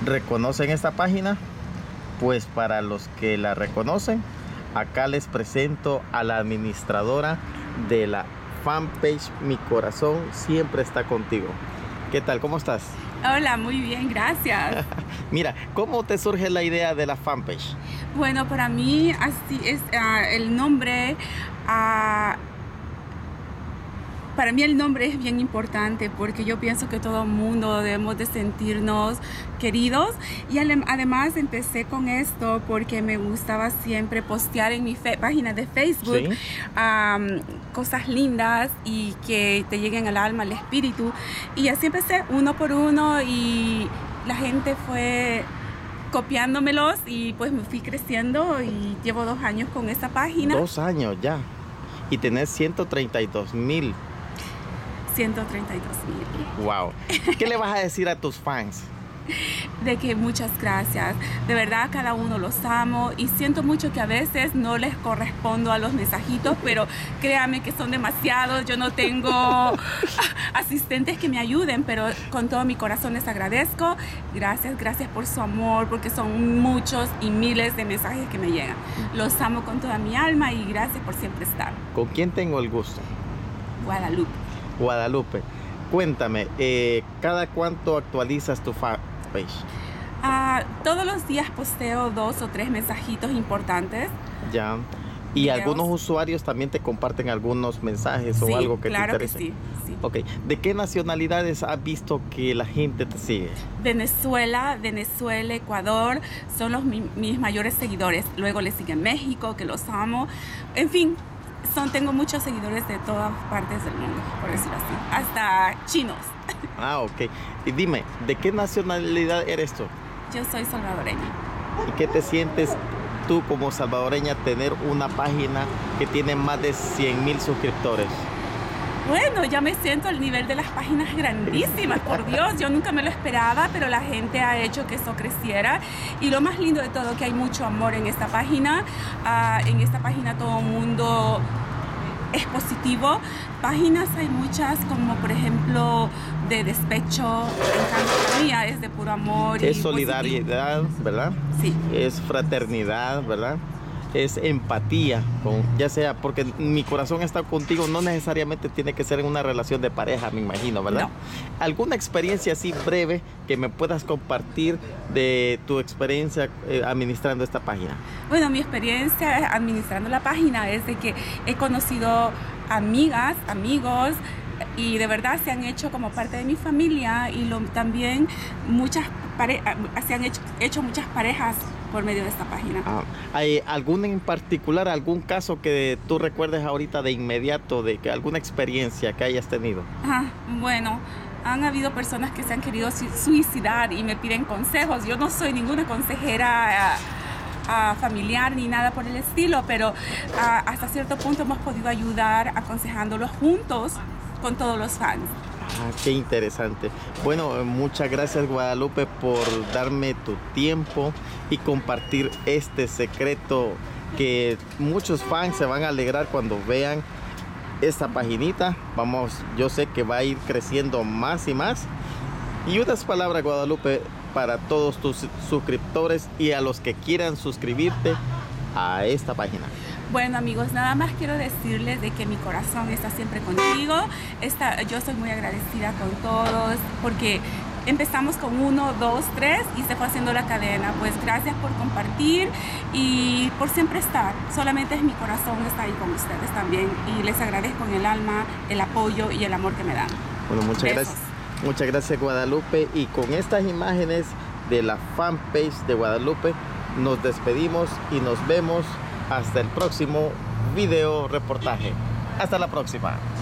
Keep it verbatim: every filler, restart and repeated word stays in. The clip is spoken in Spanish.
¿Reconocen esta página? Pues para los que la reconocen, acá les presento a la administradora de la fanpage Mi Corazón Siempre Está Contigo. ¿Qué tal? ¿Cómo estás? Hola, muy bien, gracias. Mira, ¿cómo te surge la idea de la fanpage? Bueno, para mí así es uh, el nombre. Uh, Para mí el nombre es bien importante porque yo pienso que todo el mundo debemos de sentirnos queridos y además empecé con esto porque me gustaba siempre postear en mi página de Facebook, ¿sí? um, cosas lindas y que te lleguen al alma, al espíritu, y así empecé uno por uno y la gente fue copiándomelos y pues me fui creciendo y llevo dos años con esta página. Dos años ya y tenés ciento treinta y dos mil. ciento treinta y dos mil. Wow. ¿Qué le vas a decir a tus fans? De que muchas gracias. De verdad, cada uno los amo y siento mucho que a veces no les correspondo a los mensajitos, pero créanme que son demasiados. Yo no tengo asistentes que me ayuden, pero con todo mi corazón les agradezco. Gracias, gracias por su amor, porque son muchos y miles de mensajes que me llegan. Los amo con toda mi alma y gracias por siempre estar. ¿Con quién tengo el gusto? Guadalupe. Guadalupe, cuéntame, eh, ¿cada cuánto actualizas tu fanpage? Uh, todos los días posteo dos o tres mensajitos importantes. Ya. ¿Y videos. Algunos usuarios también te comparten algunos mensajes sí, o algo que claro te interese? Que sí, sí. Ok. ¿De qué nacionalidades has visto que la gente te sigue? Venezuela, Venezuela, Ecuador, son los mi, mis mayores seguidores. Luego le sigue México, que los amo. En fin. Son, tengo muchos seguidores de todas partes del mundo, por decirlo así, hasta chinos. Ah, ok. Y dime, ¿de qué nacionalidad eres tú? Yo soy salvadoreña. ¿Y qué te sientes tú como salvadoreña tener una página que tiene más de cien mil suscriptores? Bueno, ya me siento al nivel de las páginas grandísimas, por Dios, yo nunca me lo esperaba, pero la gente ha hecho que eso creciera. Y lo más lindo de todo, que hay mucho amor en esta página. Uh, en esta página todo el mundo es positivo. Páginas hay muchas, como por ejemplo de despecho. En cambio, la mía es de puro amor. Es y solidaridad, positivo. ¿verdad? Sí. Es fraternidad, ¿verdad? Es empatía, con, ya sea porque Mi Corazón Está Contigo no necesariamente tiene que ser en una relación de pareja, me imagino, ¿verdad? No. ¿Alguna experiencia así breve que me puedas compartir de tu experiencia eh, administrando esta página? Bueno, mi experiencia administrando la página es de que he conocido amigas, amigos, y de verdad se han hecho como parte de mi familia y lo, también muchas pare se han hecho, hecho muchas parejas por medio de esta página. Ah, ¿hay algún en particular, algún caso que tú recuerdes ahorita de inmediato, de que alguna experiencia que hayas tenido? Ah, bueno, han habido personas que se han querido suicidar y me piden consejos. Yo no soy ninguna consejera uh, uh, familiar ni nada por el estilo, pero uh, hasta cierto punto hemos podido ayudar aconsejándolos juntos con todos los fans. Ah, qué interesante. Bueno, muchas gracias, Guadalupe, por darme tu tiempo y compartir este secreto que muchos fans se van a alegrar cuando vean esta paginita. Vamos, yo sé que va a ir creciendo más y más. Y unas palabras, Guadalupe, para todos tus suscriptores y a los que quieran suscribirte a esta página. Bueno, amigos, nada más quiero decirles de que mi corazón está siempre contigo. Está, yo soy muy agradecida con todos porque empezamos con uno, dos, tres y se fue haciendo la cadena. Pues gracias por compartir y por siempre estar. Solamente es mi corazón está ahí con ustedes también y les agradezco en el alma el apoyo y el amor que me dan. Bueno, muchas Besos. gracias. Muchas gracias, Guadalupe. Y con estas imágenes de la fanpage de Guadalupe nos despedimos y nos vemos hasta el próximo video reportaje. Hasta la próxima.